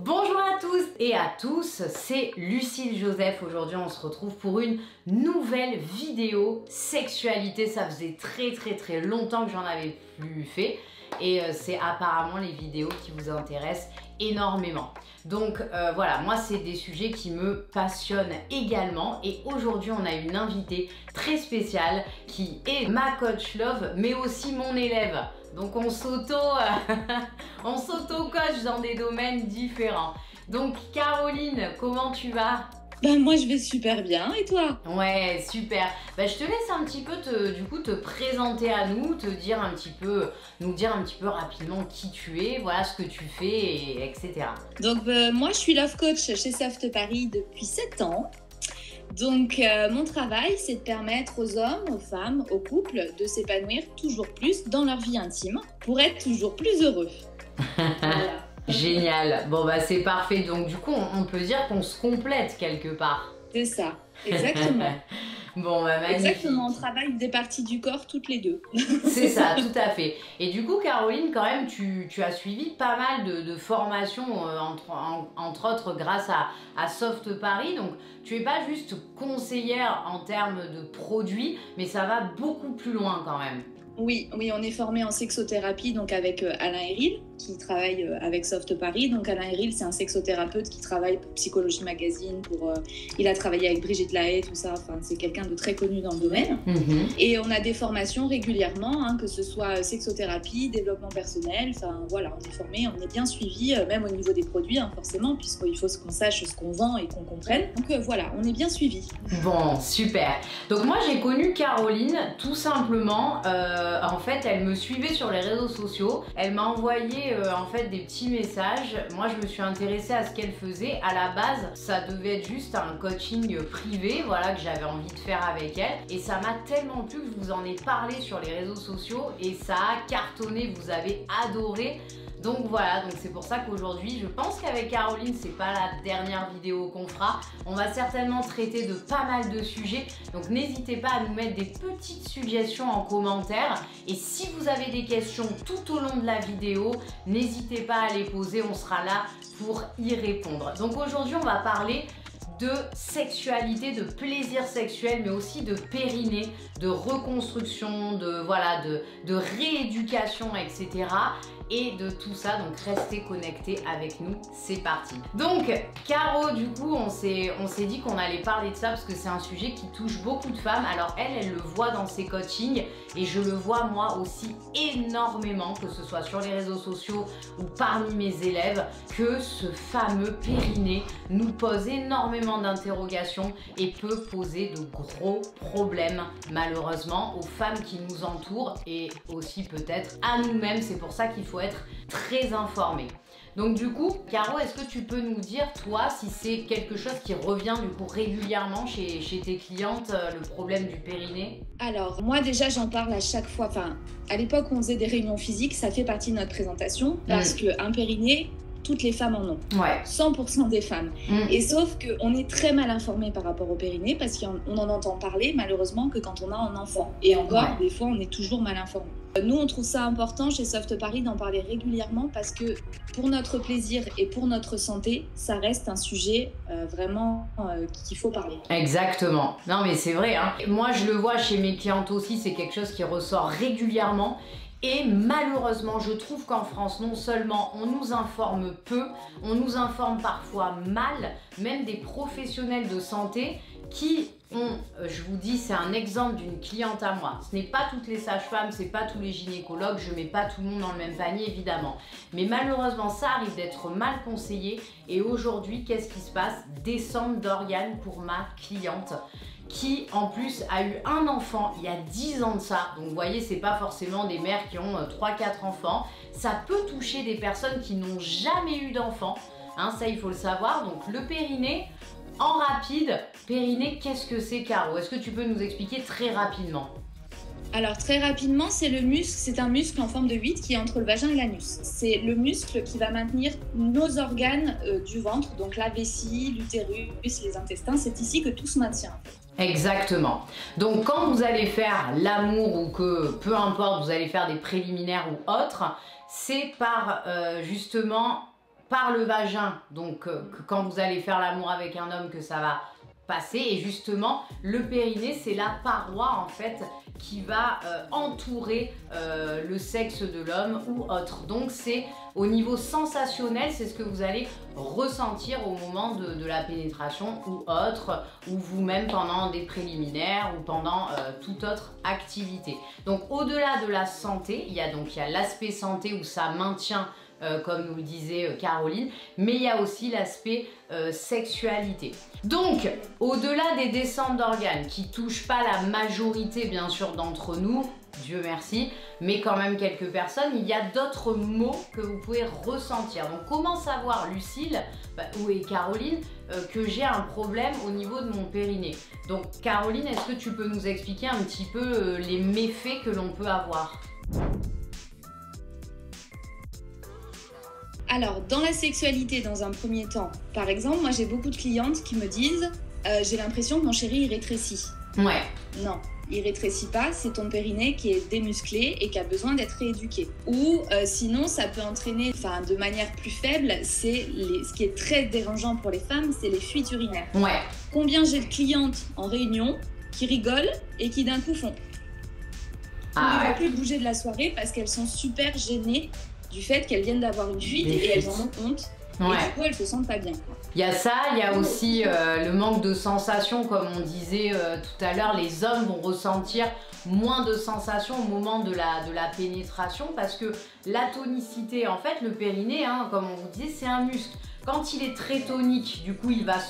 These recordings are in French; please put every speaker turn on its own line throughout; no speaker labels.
Bonjour à tous et à tous, c'est Lucille Joseph. Aujourd'hui on se retrouve pour une nouvelle vidéo sexualité. Ça faisait très longtemps que j'en avais plus fait et c'est apparemment les vidéos qui vous intéressent énormément. Donc voilà, moi c'est des sujets qui me passionnent également et aujourd'hui on a une invitée très spéciale qui est ma coach love mais aussi mon élève. Donc on s'auto-coach dans des domaines différents. Donc Caroline, comment tu vas?
Ben moi je vais super bien, et toi?
Ouais, super. Bah, je te laisse un petit peu te présenter à nous, nous dire un petit peu rapidement qui tu es, voilà ce que tu fais, et, etc.
Donc moi je suis love coach chez Soft Paris depuis 7 ans. Donc mon travail c'est de permettre aux hommes, aux femmes, aux couples de s'épanouir toujours plus dans leur vie intime pour être toujours plus heureux. Voilà.
Génial. Bon bah c'est parfait. Donc du coup on peut dire qu'on se complète quelque part.
C'est ça, exactement.
Bon bah magnifique.
Exactement, on travaille des parties du corps toutes les deux.
C'est ça, tout à fait. Et du coup Caroline, quand même, tu as suivi pas mal de formations, entre autres grâce à Soft Paris. Donc tu es pas juste conseillère en termes de produits, mais ça va beaucoup plus loin quand même.
Oui, on est formé en sexothérapie donc avec Alain Héril qui travaille avec Soft Paris. Donc Alain Héril, c'est un sexothérapeute qui travaille pour Psychologie Magazine, il a travaillé avec Brigitte Lahaie, tout ça. Enfin, c'est quelqu'un de très connu dans le domaine. Et on a des formations régulièrement, que ce soit sexothérapie, développement personnel. Enfin voilà, on est formé, on est bien suivi, même au niveau des produits, forcément, puisqu'il faut qu'on sache ce qu'on vend et qu'on comprenne. Donc voilà, on est bien suivi.
Bon, super. Donc moi j'ai connu Caroline tout simplement. En fait, elle me suivait sur les réseaux sociaux. Elle m'a envoyé en fait des petits messages. Moi, je me suis intéressée à ce qu'elle faisait. À la base, ça devait être juste un coaching privé, voilà, que j'avais envie de faire avec elle. Et ça m'a tellement plu que je vous en ai parlé sur les réseaux sociaux et ça a cartonné. Vous avez adoré. Donc voilà, donc c'est pour ça qu'aujourd'hui, je pense qu'avec Caroline, c'est pas la dernière vidéo qu'on fera. On va certainement traiter de pas mal de sujets. Donc n'hésitez pas à nous mettre des petites suggestions en commentaire. Et si vous avez des questions tout au long de la vidéo, n'hésitez pas à les poser, on sera là pour y répondre. Donc aujourd'hui, on va parler de sexualité, de plaisir sexuel, mais aussi de périnée, de reconstruction, de rééducation, etc. Et de tout ça, donc restez connectés avec nous, c'est parti. Donc Caro, du coup on s'est dit qu'on allait parler de ça parce que c'est un sujet qui touche beaucoup de femmes. Alors elle le voit dans ses coachings et je le vois moi aussi énormément, que ce soit sur les réseaux sociaux ou parmi mes élèves, que ce fameux périnée nous pose énormément d'interrogations et peut poser de gros problèmes malheureusement aux femmes qui nous entourent et aussi peut-être à nous-mêmes. C'est pour ça qu'il faut être très informé. Donc du coup, Caro, est-ce que tu peux nous dire, toi, si c'est quelque chose qui revient du coup régulièrement chez tes clientes, le problème du périnée?
Alors, moi déjà, j'en parle à chaque fois. Enfin, à l'époque où on faisait des réunions physiques, ça fait partie de notre présentation parce qu'un périnée, toutes les femmes en ont. Ouais. 100% des femmes. Et sauf qu'on est très mal informé par rapport au périnée parce qu'on en entend parler malheureusement que quand on a un enfant. Et encore, des fois, on est toujours mal informé. Nous, on trouve ça important chez Soft Paris d'en parler régulièrement parce que pour notre plaisir et pour notre santé, ça reste un sujet vraiment qu'il faut parler.
Exactement. Non mais c'est vrai. Moi, je le vois chez mes clientes aussi, c'est quelque chose qui ressort régulièrement. Et malheureusement, je trouve qu'en France, non seulement on nous informe peu, on nous informe parfois mal, même des professionnels de santé qui ont, je vous dis, c'est un exemple d'une cliente à moi. Ce n'est pas toutes les sages-femmes, c'est pas tous les gynécologues, je mets pas tout le monde dans le même panier évidemment. Mais malheureusement, ça arrive d'être mal conseillé. Et aujourd'hui, qu'est-ce qui se passe? Descente d'organes pour ma cliente, qui en plus a eu un enfant il y a 10 ans de ça. Donc vous voyez, c'est pas forcément des mères qui ont 3-4 enfants. Ça peut toucher des personnes qui n'ont jamais eu d'enfant. Ça il faut le savoir. Donc le périnée, en rapide, périnée, qu'est-ce que c'est, Caro? Est-ce que tu peux nous expliquer très rapidement?
Alors très rapidement, c'est le muscle, c'est un muscle en forme de 8 qui est entre le vagin et l'anus. C'est le muscle qui va maintenir nos organes du ventre, donc la vessie, l'utérus, les intestins. C'est ici que tout se maintient.
Exactement. Donc quand vous allez faire l'amour ou que peu importe, vous allez faire des préliminaires ou autres, c'est par justement par le vagin, donc que quand vous allez faire l'amour avec un homme que ça va passer, et justement le périnée c'est la paroi en fait qui va entourer le sexe de l'homme ou autre. Donc c'est au niveau sensationnel, c'est ce que vous allez ressentir au moment de la pénétration ou autre, ou vous-même pendant des préliminaires ou pendant toute autre activité. Donc au-delà de la santé, il y a l'aspect santé où ça maintient comme nous le disait Caroline, mais il y a aussi l'aspect sexualité. Donc, au-delà des descentes d'organes qui touchent pas la majorité bien sûr d'entre nous, Dieu merci, mais quand même quelques personnes, il y a d'autres mots que vous pouvez ressentir. Donc comment savoir, Lucille et Caroline, que j'ai un problème au niveau de mon périnée? Donc Caroline, est-ce que tu peux nous expliquer un petit peu les méfaits que l'on peut avoir?
Alors, dans la sexualité, dans un premier temps, par exemple, moi j'ai beaucoup de clientes qui me disent j'ai l'impression que mon chéri il rétrécit.
Ouais.
Non, il rétrécit pas, c'est ton périnée qui est démusclé et qui a besoin d'être rééduqué. Ou sinon, ça peut entraîner, de manière plus faible, ce qui est très dérangeant pour les femmes, c'est les fuites urinaires.
Ouais.
Combien j'ai de clientes en réunion qui rigolent et qui d'un coup font ne vont plus bouger de la soirée parce qu'elles sont super gênées du fait qu'elles viennent d'avoir une fuite et elles en ont honte. Ouais. Et du coup, elles se sentent pas bien.
Il y a ça, il y a aussi le manque de sensations, comme on disait tout à l'heure. Les hommes vont ressentir moins de sensations au moment de la pénétration parce que la tonicité, en fait, le périnée, comme on vous disait, c'est un muscle. Quand il est très tonique, du coup, il va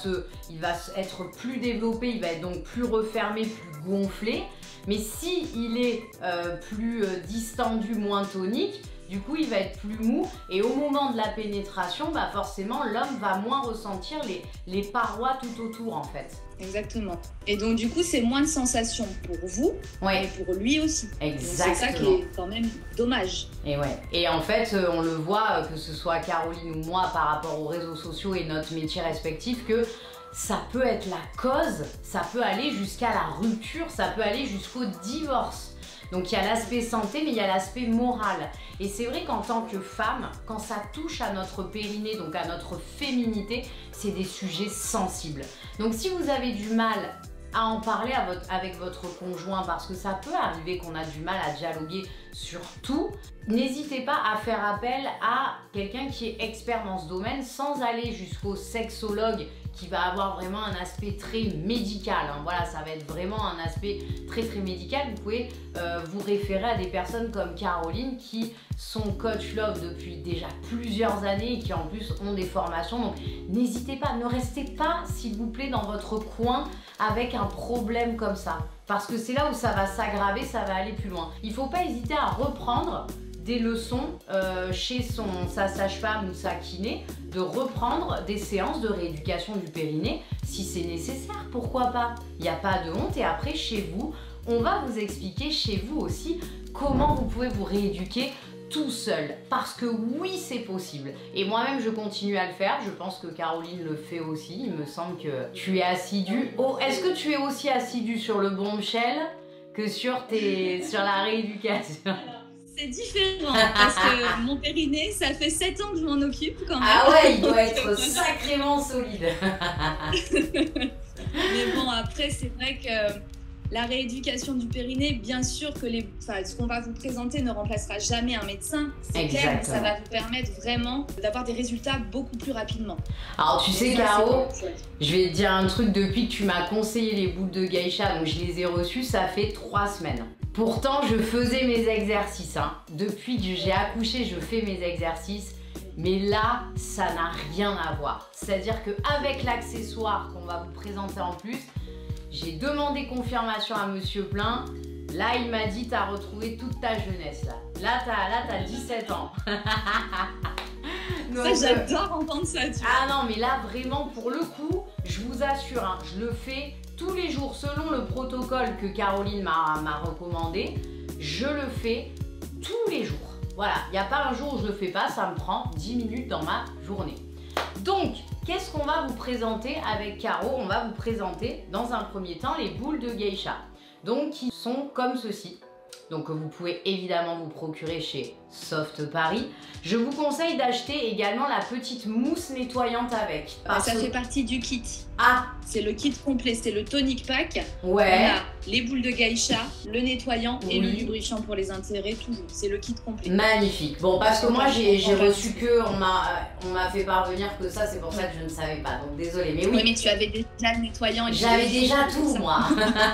être plus développé, il va être donc plus refermé, plus gonflé. Mais si il est plus distendu, moins tonique, du coup il va être plus mou et au moment de la pénétration, forcément l'homme va moins ressentir les parois tout autour en fait.
Exactement. Et donc du coup c'est moins de sensations pour vous et pour lui aussi.
Exactement.
C'est ça qui est quand même dommage.
Et ouais. Et en fait on le voit, que ce soit Caroline ou moi par rapport aux réseaux sociaux et notre métier respectif, que ça peut être la cause, ça peut aller jusqu'à la rupture, ça peut aller jusqu'au divorce. Donc il y a l'aspect santé, mais il y a l'aspect moral. Et c'est vrai qu'en tant que femme, quand ça touche à notre périnée, donc à notre féminité, c'est des sujets sensibles. Donc si vous avez du mal à en parler avec votre conjoint, parce que ça peut arriver qu'on a du mal à dialoguer sur tout, n'hésitez pas à faire appel à quelqu'un qui est expert dans ce domaine, sans aller jusqu'au sexologue qui va avoir vraiment un aspect très médical. Voilà, ça va être vraiment un aspect très médical. Vous pouvez vous référer à des personnes comme Caroline qui sont coach love depuis déjà plusieurs années et qui en plus ont des formations. Donc n'hésitez pas, ne restez pas s'il vous plaît dans votre coin avec un problème comme ça. Parce que c'est là où ça va s'aggraver, ça va aller plus loin. Il ne faut pas hésiter à reprendre des leçons chez sa sage-femme ou sa kiné, de reprendre des séances de rééducation du périnée si c'est nécessaire, pourquoi pas? Il n'y a pas de honte. Et après chez vous, on va vous expliquer chez vous aussi comment vous pouvez vous rééduquer tout seul, parce que oui c'est possible et moi-même je continue à le faire. Je pense que Caroline le fait aussi, il me semble que tu es assidue. Oh, est-ce que tu es aussi assidue sur le bombshell que sur la rééducation?
C'est différent parce que mon périnée, ça fait 7 ans que je m'en occupe quand même.
Ah ouais, il doit être sacrément solide.
Mais bon, après, c'est vrai que la rééducation du périnée, bien sûr que ce qu'on va vous présenter ne remplacera jamais un médecin. C'est clair, mais ça va vous permettre vraiment d'avoir des résultats beaucoup plus rapidement.
Alors tu sais Caro, je vais te dire un truc, depuis que tu m'as conseillé les boules de geisha, donc je les ai reçues, ça fait 3 semaines. Pourtant, je faisais mes exercices. Depuis que j'ai accouché, je fais mes exercices. Mais là, ça n'a rien à voir. C'est-à-dire qu'avec l'accessoire qu'on va vous présenter en plus, j'ai demandé confirmation à Monsieur Plein. Là, il m'a dit, t'as retrouvé toute ta jeunesse. Là, t'as 17 ans.
Donc, ça, j'adore entendre ça.
Ah non, mais là, vraiment, pour le coup, je vous assure, je le fais tous les jours selon le protocole que Caroline m'a recommandé. Je le fais tous les jours. Voilà, il n'y a pas un jour où je le fais pas, ça me prend 10 minutes dans ma journée. Donc, qu'est-ce qu'on va vous présenter avec Caro? On va vous présenter dans un premier temps les boules de geisha. Donc, qui sont comme ceci. donc vous pouvez évidemment vous procurer chez Soft Paris. Je vous conseille d'acheter également la petite mousse nettoyante avec.
Ça fait partie du kit.
Ah,
c'est le kit complet, c'est le tonic pack.
Ouais.
On a les boules de geisha, le nettoyant et le lubrifiant pour les intérês, toujours. C'est le kit complet.
Magnifique. Bon, parce que moi j'ai reçu on m'a fait parvenir que ça, c'est pour ça que je ne savais pas. Donc désolée, mais oui.
Oui, mais tu avais déjà le nettoyant.
J'avais déjà tout, moi.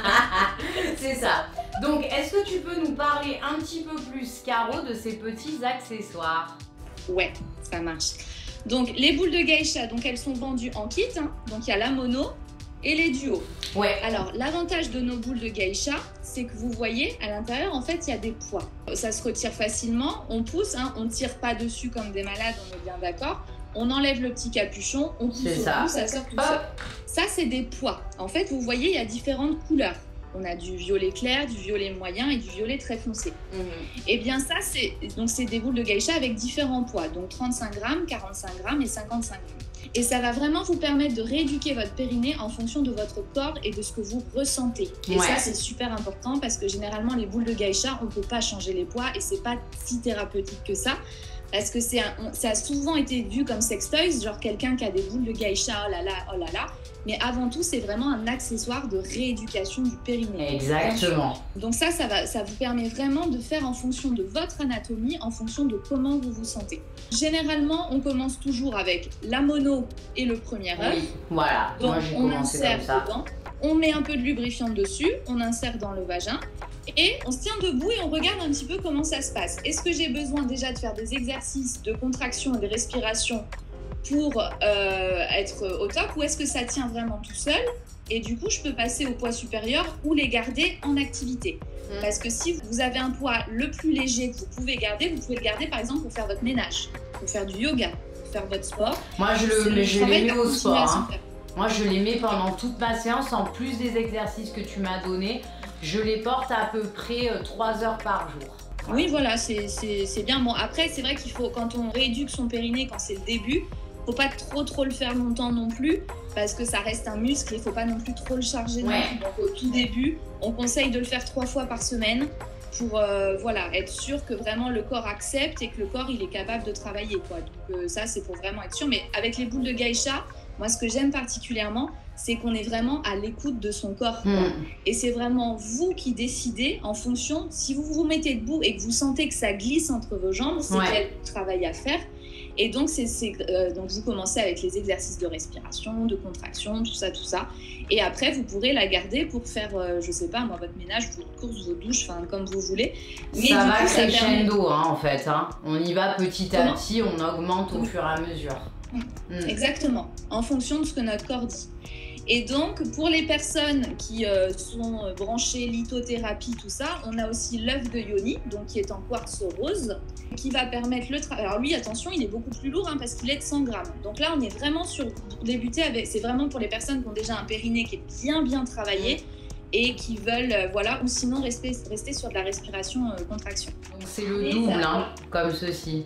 C'est ça. Donc, est-ce que tu peux nous parler un petit peu plus, Caro, de ces petits accessoires?
Ouais, ça marche. Donc, les boules de geisha, donc elles sont vendues en kit. Hein. Donc, il y a la mono et les duos.
Ouais.
Alors, l'avantage de nos boules de geisha, c'est que vous voyez, à l'intérieur, en fait, il y a des poids. Ça se retire facilement, on pousse, hein, on ne tire pas dessus comme des malades, on est bien d'accord. On enlève le petit capuchon, on pousse au bout, ça sort tout seul. Ça, c'est des poids. En fait, vous voyez, il y a différentes couleurs. On a du violet clair, du violet moyen et du violet très foncé. Et bien ça, c'est des boules de geisha avec différents poids, donc 35 grammes, 45 grammes et 55 grammes. Et ça va vraiment vous permettre de rééduquer votre périnée en fonction de votre corps et de ce que vous ressentez. Et ça, c'est super important parce que généralement, les boules de geisha, on ne peut pas changer les poids et c'est pas si thérapeutique que ça. Parce que ça a souvent été vu comme sex toys, genre quelqu'un qui a des boules de geisha, oh là là, oh là là. Mais avant tout, c'est vraiment un accessoire de rééducation du périnée.
Exactement.
Donc ça vous permet vraiment de faire en fonction de votre anatomie, en fonction de comment vous vous sentez. Généralement, on commence toujours avec la mono et le premier œuf.
Oui, voilà.
Donc
moi, j'ai
on
commencé
insère
comme ça.
dedans, on met un peu de lubrifiant dessus, on insère dans le vagin. Et on se tient debout et on regarde un petit peu comment ça se passe. Est-ce que j'ai besoin déjà de faire des exercices de contraction et de respiration pour être au top, ou est-ce que ça tient vraiment tout seul? Et du coup, je peux passer au poids supérieur ou les garder en activité. Parce que si vous avez un poids le plus léger que vous pouvez le garder par exemple pour faire votre ménage, pour faire du yoga, pour faire votre sport.
Moi, je les mets au sport. Hein. Moi, je les mets pendant toute ma séance, en plus des exercices que tu m'as donnés. Je les porte à peu près 3 heures par jour.
Oui, voilà, c'est bien. Bon, après, c'est vrai qu'il faut, quand on rééduque son périnée, quand c'est le début, faut pas trop le faire longtemps non plus, parce que ça reste un muscle et il faut pas non plus trop le charger. Donc, au tout début, on conseille de le faire 3 fois par semaine pour être sûr que vraiment le corps accepte et que le corps il est capable de travailler, quoi. Donc ça, c'est pour vraiment être sûr. Mais avec les boules de geisha, moi, ce que j'aime particulièrement, c'est qu'on est vraiment à l'écoute de son corps. Et c'est vraiment vous qui décidez en fonction, si vous vous mettez debout et que vous sentez que ça glisse entre vos jambes, c'est qu'il y a du travail à faire. Et donc, donc, vous commencez avec les exercices de respiration, de contraction, tout ça. Et après, vous pourrez la garder pour faire, je sais pas, moi, votre ménage, votre course, vos douches, enfin, comme vous voulez. Mais
ça va crescendo, en fait. Hein. On y va petit à petit, on augmente au fur et à mesure.
Exactement, en fonction de ce que notre corps dit. Et donc, pour les personnes qui sont branchées lithothérapie, tout ça, on a aussi l'œuf de Yoni, donc qui est en quartz rose, qui va permettre le travail. Alors lui, attention, il est beaucoup plus lourd parce qu'il est de 100 grammes. Donc là, on est vraiment sur débuter avec. C'est vraiment pour les personnes qui ont déjà un périnée qui est bien travaillé et qui veulent, ou sinon rester sur de la respiration contraction.
Donc c'est le double, comme ceci.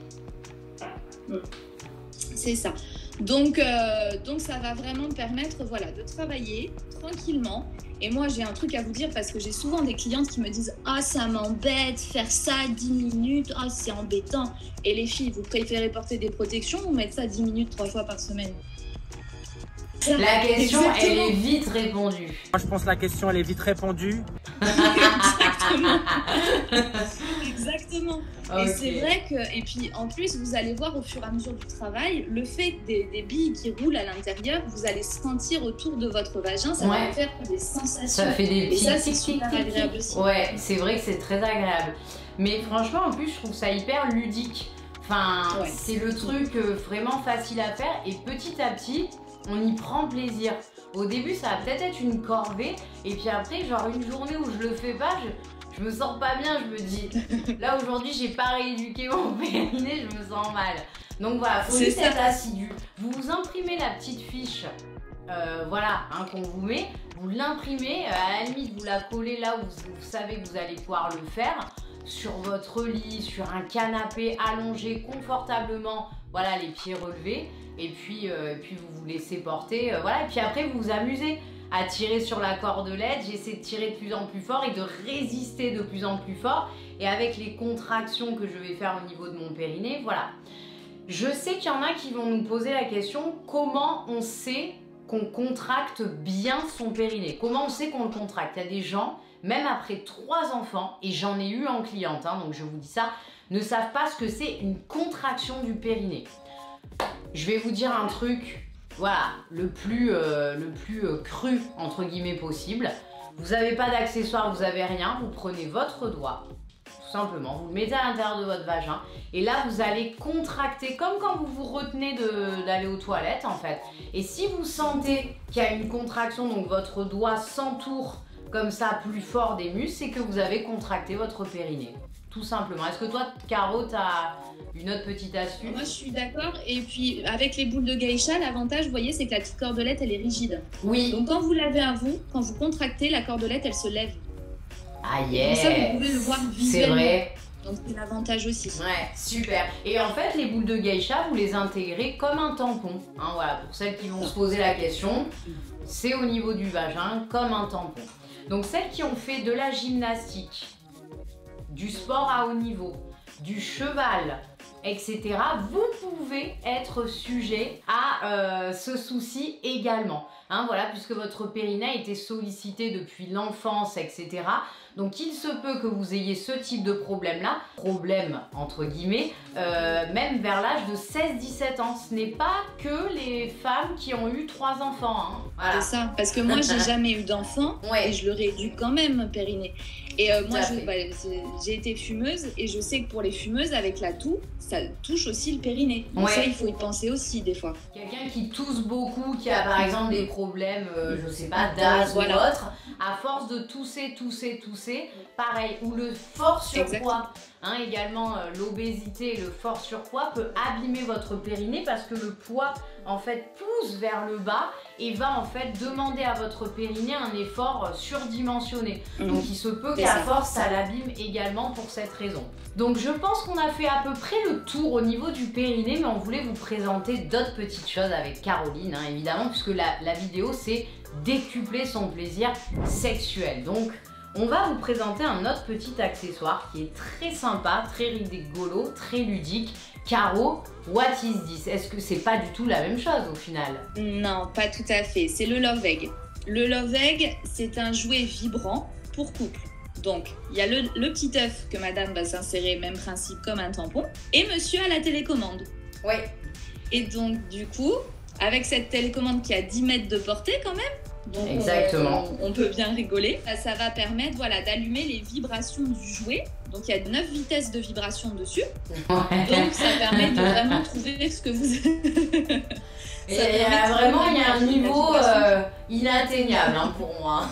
C'est ça. Donc ça va vraiment me permettre de travailler tranquillement. Et moi, j'ai un truc à vous dire parce que j'ai souvent des clientes qui me disent « Ah, ça m'embête, faire ça 10 minutes, ah, c'est embêtant. » Et les filles, vous préférez porter des protections ou mettre ça 10 minutes 3 fois par semaine?
La question, elle est vite répondue.
Moi, je pense que la question, elle est vite répondue.
Exactement. Okay. Et c'est vrai que, et puis en plus, vous allez voir au fur et à mesure du travail, le fait des billes qui roulent à l'intérieur, vous allez sentir autour de votre vagin, ça va faire des sensations.
Ça fait des petits.
Et ça, c'est super agréable aussi.
Ouais, c'est vrai que c'est très agréable. Mais franchement, en plus, je trouve ça hyper ludique. Enfin, c'est le truc vraiment facile à faire et petit à petit, on y prend plaisir. Au début, ça va peut-être être une corvée et puis après, genre une journée où je le fais pas, je me sens pas bien, je me dis, là aujourd'hui j'ai pas rééduqué mon périnée, je me sens mal. Donc voilà, faut juste être assidu. Vous vous imprimez la petite fiche, qu'on vous met, vous l'imprimez, à la limite vous la collez là où vous savez que vous allez pouvoir le faire, sur votre lit, sur un canapé allongé confortablement, les pieds relevés, et puis vous vous laissez porter, et puis après vous vous amusez. à tirer sur la cordelette, j'essaie de tirer de plus en plus fort et de résister de plus en plus fort. Et avec les contractions que je vais faire au niveau de mon périnée, voilà. Je sais qu'il y en a qui vont nous poser la question, comment on sait qu'on contracte bien son périnée? Comment on sait qu'on le contracte? Il y a des gens, même après 3 enfants, et j'en ai eu en cliente, hein, donc je vous dis ça, ne savent pas ce que c'est une contraction du périnée. Je vais vous dire un truc, voilà, le plus cru, entre guillemets, possible. Vous n'avez pas d'accessoires, vous n'avez rien, vous prenez votre doigt, tout simplement, vous le mettez à l'intérieur de votre vagin, et là, vous allez contracter, comme quand vous vous retenez d'aller aux toilettes, en fait. Et si vous sentez qu'il y a une contraction, donc votre doigt s'entoure comme ça plus fort des muscles, c'est que vous avez contracté votre périnée. Tout simplement. Est-ce que toi, Caro, tu as une autre petite astuce?
Moi, je suis d'accord. Et puis, avec les boules de geisha, l'avantage, vous voyez, c'est que la petite cordelette, elle est rigide.
Oui.
Donc, quand vous l'avez à vous, quand vous contractez, la cordelette, elle se lève.
Ah yes.
Donc ça, vous pouvez le voir visuellement.
C'est vrai.
Donc, c'est l'avantage aussi.
Ouais, super. Et en fait, les boules de geisha, vous les intégrez comme un tampon. Hein, voilà, pour celles qui vont se poser la question, c'est au niveau du vagin, comme un tampon. Donc, celles qui ont fait de la gymnastique, du sport à haut niveau, du cheval, etc., vous pouvez être sujet à ce souci également. Hein, voilà, puisque votre périnée a été sollicité depuis l'enfance, etc. Donc il se peut que vous ayez ce type de problème-là, problème entre guillemets, même vers l'âge de 16-17 ans. Ce n'est pas que les femmes qui ont eu 3 enfants. Hein. Voilà.
C'est ça, parce que moi j'ai jamais eu d'enfant,
ouais.
Et je le rééduque quand même, périnée. Et moi j'ai été fumeuse et je sais que pour les fumeuses, avec la toux, ça touche aussi le périnée. Donc ça, il faut y penser aussi des fois.
Quelqu'un qui tousse beaucoup, qui a par exemple des problèmes, je sais pas, d'asthme ou autre, à force de tousser, pareil, ou le fort surpoids, hein, également l'obésité et le fort surpoids peut abîmer votre périnée parce que le poids en fait pousse vers le bas et va en fait demander à votre périnée un effort surdimensionné. Donc il se peut qu'à force ça l'abîme également pour cette raison. Donc je pense qu'on a fait à peu près le tour au niveau du périnée, mais on voulait vous présenter d'autres petites choses avec Caroline, hein, évidemment, puisque la vidéo c'est décupler son plaisir sexuel. Donc on va vous présenter un autre petit accessoire qui est très sympa, très rigolo, très ludique. Caro, what is this? Est-ce que c'est pas du tout la même chose au final?
Non, pas tout à fait. C'est le Love Egg. Le Love Egg, c'est un jouet vibrant pour couple. Donc, il y a le petit œuf que madame va s'insérer, même principe comme un tampon, et monsieur a la télécommande.
Oui.
Et donc, du coup, avec cette télécommande qui a 10 mètres de portée quand même, donc
exactement.
On peut bien rigoler. Ça va permettre d'allumer les vibrations du jouet. Donc il y a 9 vitesses de vibration dessus. Ouais. Donc ça permet de vraiment trouver ce que vous...
Il y a un niveau inatteignable hein, pour moi.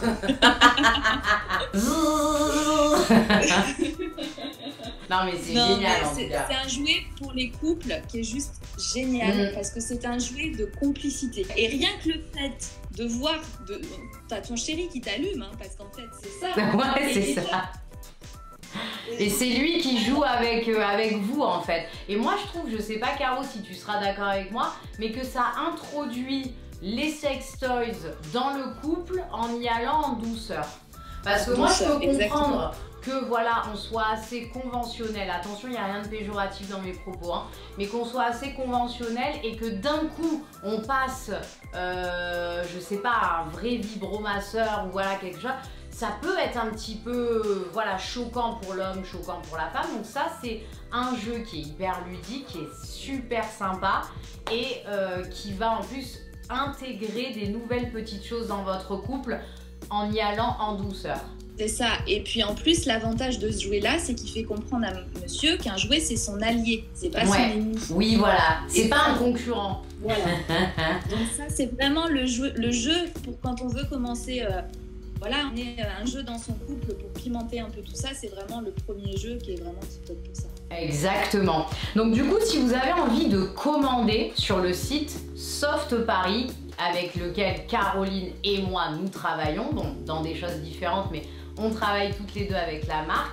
Non mais c'est génial en tout cas. C'est
un jouet pour les couples qui est juste génial parce que c'est un jouet de complicité. Et rien que le fait de voir, t'as ton chéri qui t'allume, hein, parce qu'en fait c'est ça.
Ouais, c'est ça. Et c'est lui qui joue avec vous en fait. Et moi je trouve, je sais pas Caro si tu seras d'accord avec moi, mais que ça introduit les sex toys dans le couple en y allant en douceur. Parce que moi je peux comprendre que voilà, on soit assez conventionnel. Attention, il n'y a rien de péjoratif dans mes propos, hein, mais qu'on soit assez conventionnel et que d'un coup on passe, je sais pas, un vrai vibromasseur ou voilà quelque chose. Ça peut être un petit peu choquant pour l'homme, choquant pour la femme. Donc ça, c'est un jeu qui est hyper ludique, qui est super sympa et qui va en plus intégrer des nouvelles petites choses dans votre couple en y allant en douceur.
C'est ça. Et puis en plus, l'avantage de ce jouet-là, c'est qu'il fait comprendre à monsieur qu'un jouet, c'est son allié. C'est pas son ennemi.
Oui, voilà. C'est pas un concurrent.
Voilà. Donc ça, c'est vraiment le jeu pour quand on veut commencer... on est un jeu dans son couple pour pimenter un peu tout ça, c'est vraiment le premier jeu qui est vraiment top pour ça.
Exactement. Donc du coup, si vous avez envie de commander sur le site Soft Paris, avec lequel Caroline et moi nous travaillons, bon, dans des choses différentes, mais on travaille toutes les deux avec la marque,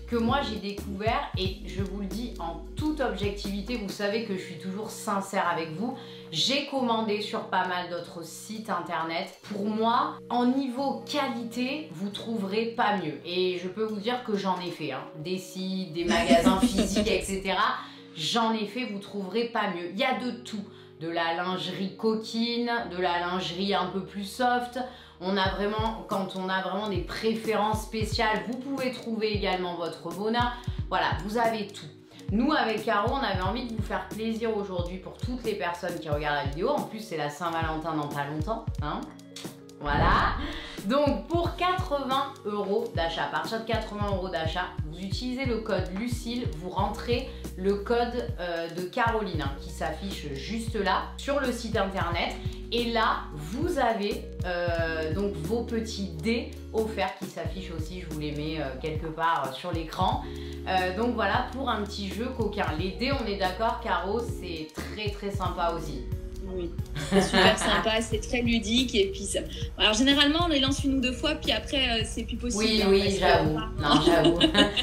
que moi j'ai découvert, et je vous le dis en toute objectivité, vous savez que je suis toujours sincère avec vous, j'ai commandé sur pas mal d'autres sites internet. Pour moi, en niveau qualité, vous trouverez pas mieux. Et je peux vous dire que j'en ai fait, hein. Des sites, des magasins physiques, etc. J'en ai fait, vous trouverez pas mieux. Il y a de tout. De la lingerie coquine, de la lingerie un peu plus soft. On a vraiment, quand on a vraiment des préférences spéciales, vous pouvez trouver également votre Mona. Voilà, vous avez tout. Nous, avec Caro, on avait envie de vous faire plaisir aujourd'hui pour toutes les personnes qui regardent la vidéo. En plus, c'est la Saint-Valentin dans pas longtemps, hein. Voilà. Donc, pour 80 € d'achat, à partir de 80 € d'achat, vous utilisez le code Lucille, vous rentrez le code de Caroline, hein, qui s'affiche juste là sur le site internet. Et là, vous avez donc vos petits dés offerts qui s'affichent aussi, je vous les mets quelque part sur l'écran. Donc voilà, pour un petit jeu coquin. Les dés, on est d'accord, Caro, c'est très sympa aussi.
Oui, c'est super sympa, c'est très ludique et puis ça... Alors généralement on les lance une ou deux fois puis après c'est plus possible.
Oui, oui, j'avoue. Non, j'avoue.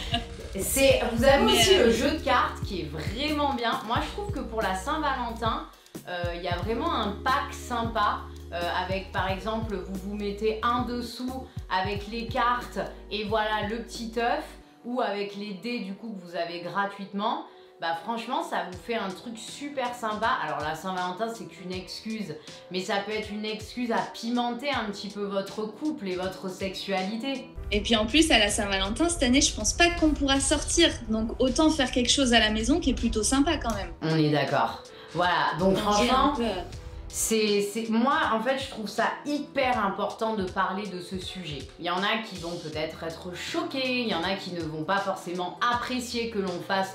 Vous avez aussi le jeu de cartes qui est vraiment bien. Moi je trouve que pour la Saint-Valentin, il y a vraiment un pack sympa. Avec par exemple, vous mettez un dessous avec les cartes et voilà le petit œuf, ou avec les dés du coup que vous avez gratuitement. Bah franchement ça vous fait un truc super sympa. Alors la Saint-Valentin c'est qu'une excuse, mais ça peut être une excuse à pimenter un petit peu votre couple et votre sexualité.
Et puis en plus à la Saint-Valentin cette année je pense pas qu'on pourra sortir, donc autant faire quelque chose à la maison qui est plutôt sympa quand même.
On est d'accord. Voilà, donc franchement moi en fait je trouve ça hyper important de parler de ce sujet. Il y en a qui vont peut-être être choqués, il y en a qui ne vont pas forcément apprécier que l'on fasse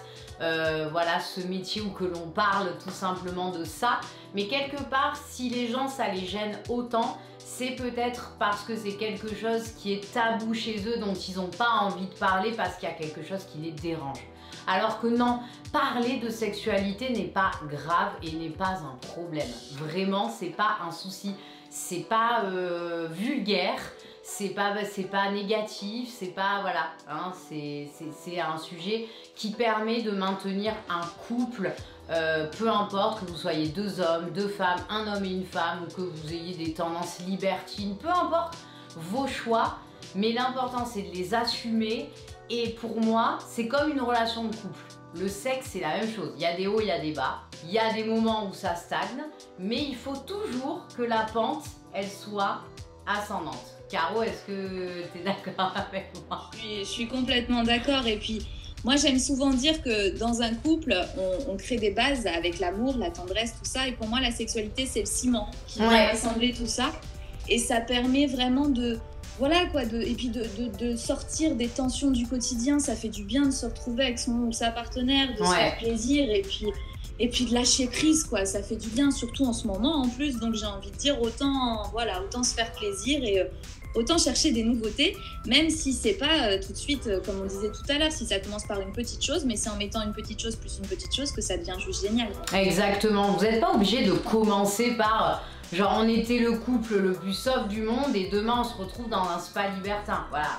voilà ce métier ou que l'on parle tout simplement de ça, mais quelque part si les gens ça les gêne autant, c'est peut-être parce que c'est quelque chose qui est tabou chez eux, dont ils n'ont pas envie de parler parce qu'il y a quelque chose qui les dérange. Alors que non, parler de sexualité n'est pas grave et n'est pas un problème. Vraiment, c'est pas un souci, c'est pas vulgaire. C'est pas négatif, c'est pas, voilà, hein, c'est un sujet qui permet de maintenir un couple, peu importe que vous soyez deux hommes, deux femmes, un homme et une femme, ou que vous ayez des tendances libertines, peu importe vos choix, mais l'important c'est de les assumer. Et pour moi, c'est comme une relation de couple. Le sexe, c'est la même chose. Il y a des hauts, il y a des bas. Il y a des moments où ça stagne, mais il faut toujours que la pente, elle soit ascendante. Caro, est-ce que tu es d'accord avec moi?
Je suis complètement d'accord. Et puis, moi, j'aime souvent dire que dans un couple, on crée des bases avec l'amour, la tendresse, tout ça. Et pour moi, la sexualité, c'est le ciment qui va assembler tout ça. Et ça permet vraiment de... Voilà quoi, et puis de sortir des tensions du quotidien. Ça fait du bien de se retrouver avec son ou sa partenaire, de se faire plaisir et puis de lâcher prise quoi. Ça fait du bien, surtout en ce moment en plus. Donc j'ai envie de dire autant se faire plaisir et autant chercher des nouveautés, même si c'est pas tout de suite, comme on disait tout à l'heure, si ça commence par une petite chose, mais c'est en mettant une petite chose plus une petite chose que ça devient juste génial.
Exactement, vous n'êtes pas obligé de commencer par... Genre on était le couple le plus soft du monde et demain on se retrouve dans un spa libertin. Voilà,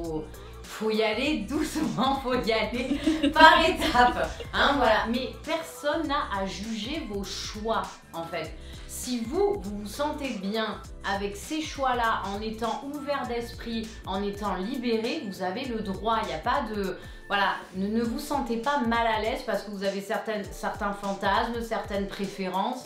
faut y aller doucement, faut y aller par étapes. Hein, voilà. Mais personne n'a à juger vos choix en fait. Si vous vous sentez bien avec ces choix-là, en étant ouvert d'esprit, en étant libéré, vous avez le droit. Il n'y a pas de... Voilà, ne vous sentez pas mal à l'aise parce que vous avez certains fantasmes, certaines préférences.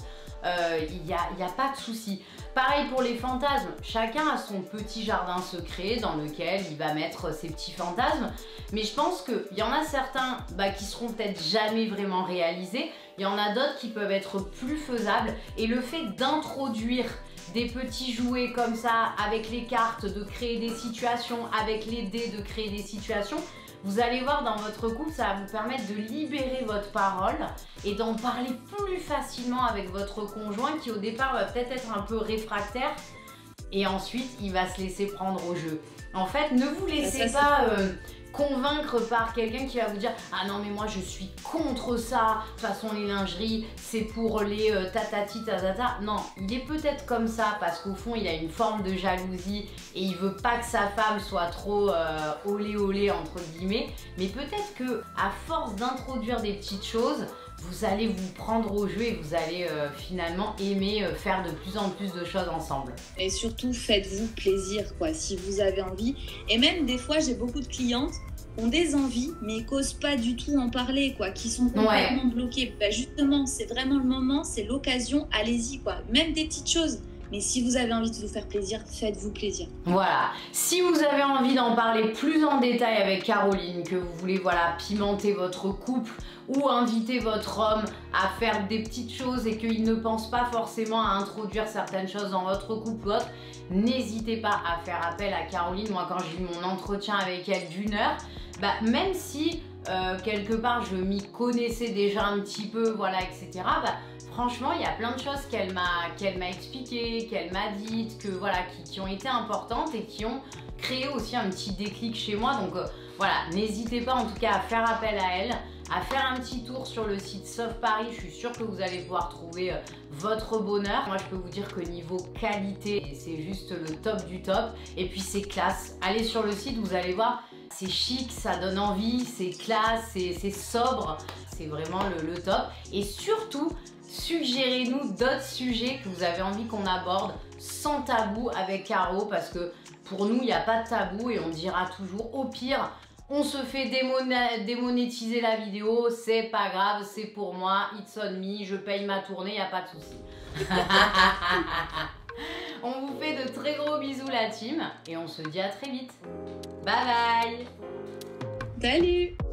Il n'y a pas de souci. Pareil pour les fantasmes, chacun a son petit jardin secret dans lequel il va mettre ses petits fantasmes. Mais je pense qu'il y en a certains qui seront peut-être jamais vraiment réalisés. Il y en a d'autres qui peuvent être plus faisables. Et le fait d'introduire des petits jouets comme ça, avec les cartes, de créer des situations, avec les dés, de créer des situations, vous allez voir dans votre couple, ça va vous permettre de libérer votre parole et d'en parler plus facilement avec votre conjoint qui au départ va peut-être être un peu réfractaire et ensuite il va se laisser prendre au jeu. En fait, ne vous laissez pas convaincre par quelqu'un qui va vous dire « Ah non mais moi je suis contre ça, de toute façon les lingeries c'est pour les tatati tatata ». Non, il est peut-être comme ça parce qu'au fond il a une forme de jalousie et il veut pas que sa femme soit trop olé olé entre guillemets. Mais peut-être que à force d'introduire des petites choses, vous allez vous prendre au jeu et vous allez finalement aimer faire de plus en plus de choses ensemble.
Et surtout, faites-vous plaisir, quoi, si vous avez envie. Et même des fois, j'ai beaucoup de clientes qui ont des envies, mais qui n'osent pas du tout en parler, quoi, qui sont complètement bloquées. Bah, justement, c'est vraiment le moment, c'est l'occasion, allez-y, quoi. Même des petites choses. Mais si vous avez envie de vous faire plaisir, faites-vous plaisir.
Voilà. Si vous avez envie d'en parler plus en détail avec Caroline, que vous voulez pimenter votre couple ou inviter votre homme à faire des petites choses et qu'il ne pense pas forcément à introduire certaines choses dans votre couple ou autre, n'hésitez pas à faire appel à Caroline. Moi, quand j'ai eu mon entretien avec elle d'1 heure, même si quelque part je m'y connaissais déjà un petit peu, etc. Franchement, il y a plein de choses qu'elle m'a expliquées, qu'elle m'a dites, qui ont été importantes et qui ont créé aussi un petit déclic chez moi. Donc n'hésitez pas en tout cas à faire appel à elle, à faire un petit tour sur le site Sauf Paris. Je suis sûre que vous allez pouvoir trouver votre bonheur. Moi, je peux vous dire que niveau qualité, c'est juste le top du top. Et puis, c'est classe. Allez sur le site, vous allez voir, c'est chic, ça donne envie, c'est classe, c'est sobre. C'est vraiment le top. Et surtout, suggérez-nous d'autres sujets que vous avez envie qu'on aborde sans tabou avec Caro, parce que pour nous, il n'y a pas de tabou et on dira toujours au pire, on se fait démonétiser la vidéo, c'est pas grave, c'est pour moi, it's on me, je paye ma tournée, il n'y a pas de souci. On vous fait de très gros bisous la team et on se dit à très vite. Bye bye.
Salut.